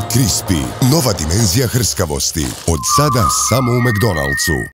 Crispy, nova dimenzija hrskavosti. Od sada samo u McDonald'su.